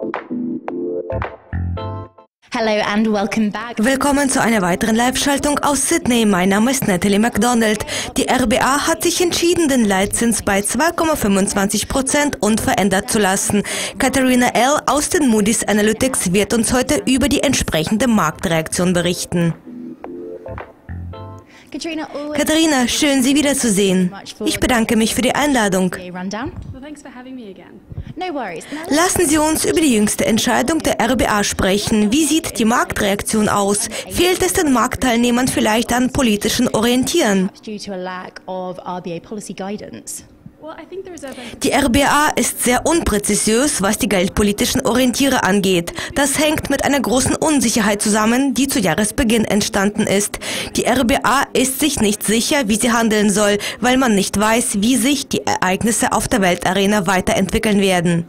Hello and welcome back. Willkommen zu einer weiteren Live-Schaltung aus Sydney. Mein Name ist Natalie MacDonald. Die RBA hat sich entschieden, den Leitzins bei 2,25% unverändert zu lassen. Katharina L. aus den Moody's Analytics wird uns heute über die entsprechende Marktreaktion berichten. Katharina, schön, Sie wiederzusehen. Ich bedanke mich für die Einladung. Lassen Sie uns über die jüngste Entscheidung der RBA sprechen. Wie sieht die Marktreaktion aus? Fehlt es den Marktteilnehmern vielleicht an politischen Orientieren? Die RBA ist sehr unpräzisiös, was die geldpolitischen Orientiere angeht. Das hängt mit einer großen Unsicherheit zusammen, die zu Jahresbeginn entstanden ist. Die RBA ist sich nicht sicher, wie sie handeln soll, weil man nicht weiß, wie sich die Ereignisse auf der Weltarena weiterentwickeln werden.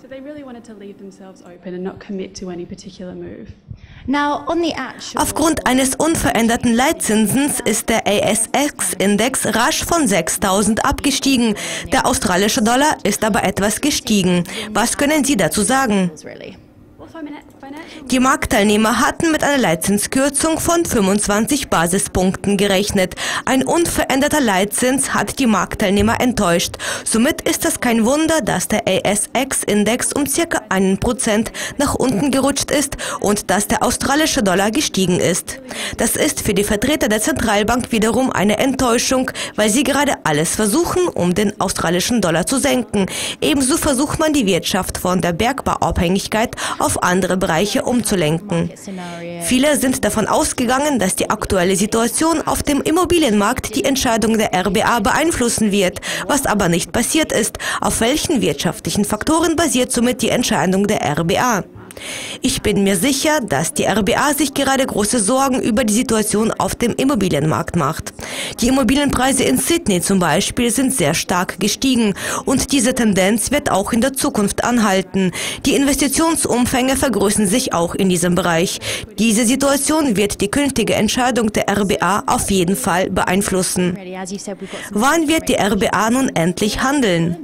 Aufgrund eines unveränderten Leitzinsens ist der ASX-Index rasch von 6.000 abgestiegen. Der australische Dollar ist aber etwas gestiegen. Was können Sie dazu sagen? Die Marktteilnehmer hatten mit einer Leitzinskürzung von 25 Basispunkten gerechnet. Ein unveränderter Leitzins hat die Marktteilnehmer enttäuscht. Somit ist es kein Wunder, dass der ASX-Index um ca. 1% nach unten gerutscht ist und dass der australische Dollar gestiegen ist. Das ist für die Vertreter der Zentralbank wiederum eine Enttäuschung, weil sie gerade alles versuchen, um den australischen Dollar zu senken. Ebenso versucht man, die Wirtschaft von der Bergbauabhängigkeit auf andere Bereiche umzulenken. Viele sind davon ausgegangen, dass die aktuelle Situation auf dem Immobilienmarkt die Entscheidung der RBA beeinflussen wird, was aber nicht passiert ist. Auf welchen wirtschaftlichen Faktoren basiert somit die Entscheidung der RBA? Ich bin mir sicher, dass die RBA sich gerade große Sorgen über die Situation auf dem Immobilienmarkt macht. Die Immobilienpreise in Sydney zum Beispiel sind sehr stark gestiegen und diese Tendenz wird auch in der Zukunft anhalten. Die Investitionsumfänge vergrößern sich auch in diesem Bereich. Diese Situation wird die künftige Entscheidung der RBA auf jeden Fall beeinflussen. Wann wird die RBA nun endlich handeln?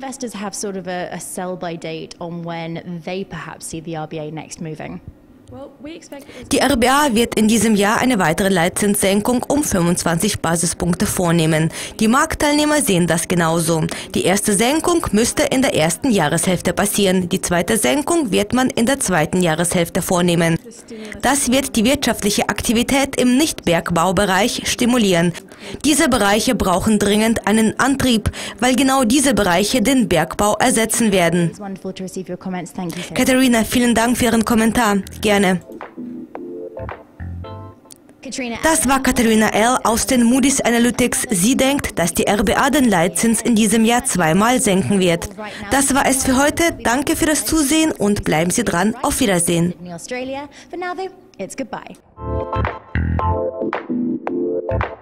Die RBA wird in diesem Jahr eine weitere Leitzinssenkung um 25 Basispunkte vornehmen. Die Marktteilnehmer sehen das genauso. Die erste Senkung müsste in der ersten Jahreshälfte passieren. Die zweite Senkung wird man in der zweiten Jahreshälfte vornehmen. Das wird die wirtschaftliche Aktivität im Nicht-Bergbaubereich stimulieren. Diese Bereiche brauchen dringend einen Antrieb, weil genau diese Bereiche den Bergbau ersetzen werden. Katharina, vielen Dank für Ihren Kommentar. Gerne. Das war Katharina L. aus den Moody's Analytics. Sie denkt, dass die RBA den Leitzins in diesem Jahr zweimal senken wird. Das war es für heute. Danke für das Zusehen und bleiben Sie dran. Auf Wiedersehen. For now though, it's goodbye.